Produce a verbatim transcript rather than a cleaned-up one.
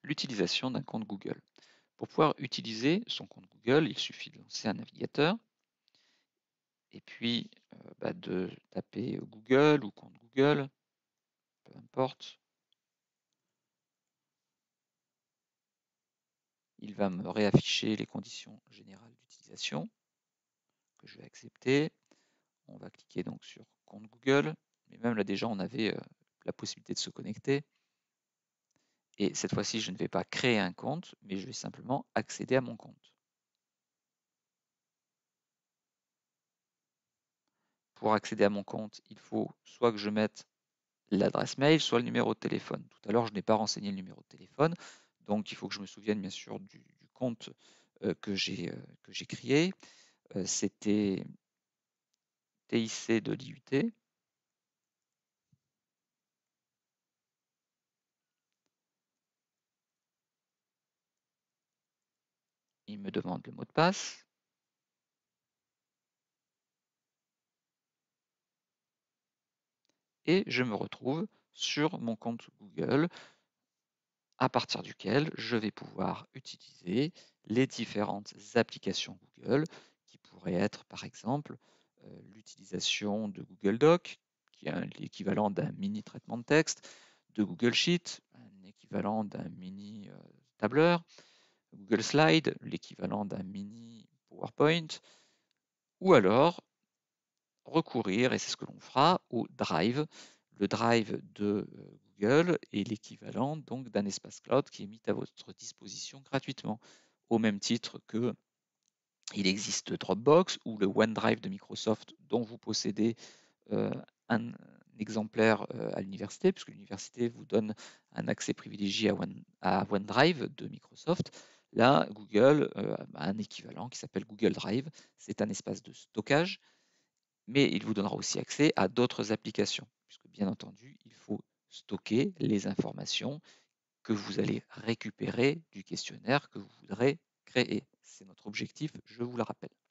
l'utilisation d'un compte Google. Pour pouvoir utiliser son compte Google, il suffit de lancer un navigateur et puis euh, bah, de taper Google ou compte Google, peu importe. Il va me réafficher les conditions générales d'utilisation que je vais accepter. On va cliquer donc sur compte Google, mais même là déjà on avait euh, la possibilité de se connecter. Et cette fois-ci, je ne vais pas créer un compte, mais je vais simplement accéder à mon compte. Pour accéder à mon compte, il faut soit que je mette l'adresse mail, soit le numéro de téléphone. Tout à l'heure, je n'ai pas renseigné le numéro de téléphone, donc il faut que je me souvienne bien sûr du, du compte euh, que j'ai euh, que j'ai créé. Euh, C'était T I C de l'I U T. Il me demande le mot de passe. Et je me retrouve sur mon compte Google, à partir duquel je vais pouvoir utiliser les différentes applications Google, qui pourraient être par exemple euh, l'utilisation de Google Doc, qui est l'équivalent d'un mini traitement de texte, de Google Sheet, un équivalent d'un mini euh, tableur, Google Slide, l'équivalent d'un mini PowerPoint, ou alors recourir, et c'est ce que l'on fera, au Drive. Le Drive de euh, Google est l'équivalent donc d'un espace cloud qui est mis à votre disposition gratuitement, au même titre que il existe Dropbox ou le OneDrive de Microsoft dont vous possédez euh, un, un exemplaire euh, à l'université, puisque l'université vous donne un accès privilégié à, One, à OneDrive de Microsoft. Là, Google euh, a un équivalent qui s'appelle Google Drive. C'est un espace de stockage, mais il vous donnera aussi accès à d'autres applications, puisque bien entendu, il faut stocker les informations que vous allez récupérer du questionnaire que vous voudrez créer. C'est notre objectif, je vous le rappelle.